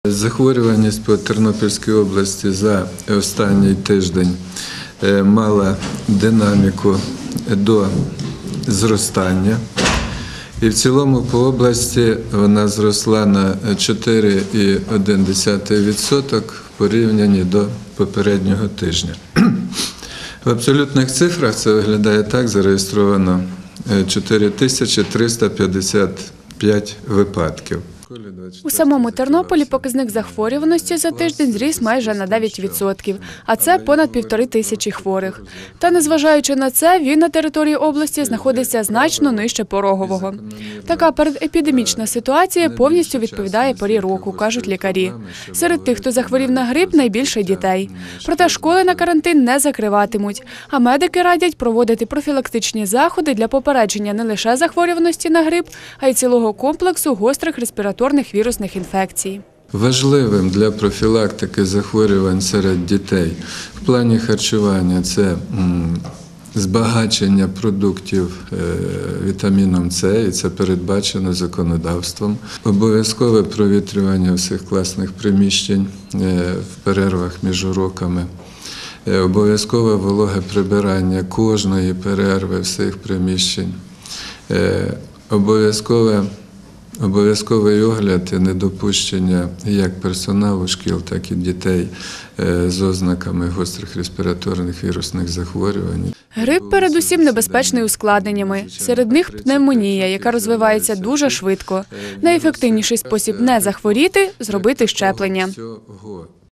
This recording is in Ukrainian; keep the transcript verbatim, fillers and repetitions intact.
Захворюваність по Тернопільській області за останній тиждень мала динаміку до зростання. І в цілому по області вона зросла на чотири цілих одна десята відсотка в порівнянні до попереднього тижня. В абсолютних цифрах це виглядає так: зареєстровано чотири тисячі триста п'ятдесят п'ять випадків. У самому Тернополі показник захворюваності за тиждень зріс майже на дев'ять відсотків, а це понад півтори тисячі хворих. Та незважаючи на це, він на території області знаходиться значно нижче порогового. Така передепідемічна ситуація повністю відповідає порі року, кажуть лікарі. Серед тих, хто захворів на грип, найбільше дітей. Проте школи на карантин не закриватимуть, а медики радять проводити профілактичні заходи для попередження не лише захворюваності на грип, а й цілого комплексу гострих респіраторних вірусних інфекцій. Важливим для профілактики захворювань серед дітей в плані харчування – це збагачення продуктів вітаміном С, і це передбачено законодавством. Обов'язкове провітрювання всіх класних приміщень в перервах між уроками. Обов'язкове вологе прибирання кожної перерви всіх приміщень. Обов'язкове Обов'язковий огляд і недопущення як персоналу шкіл, так і дітей з ознаками гострих респіраторних вірусних захворювань. Грип передусім небезпечний ускладненнями. Серед них пневмонія, яка розвивається дуже швидко. Найефективніший спосіб не захворіти – зробити щеплення.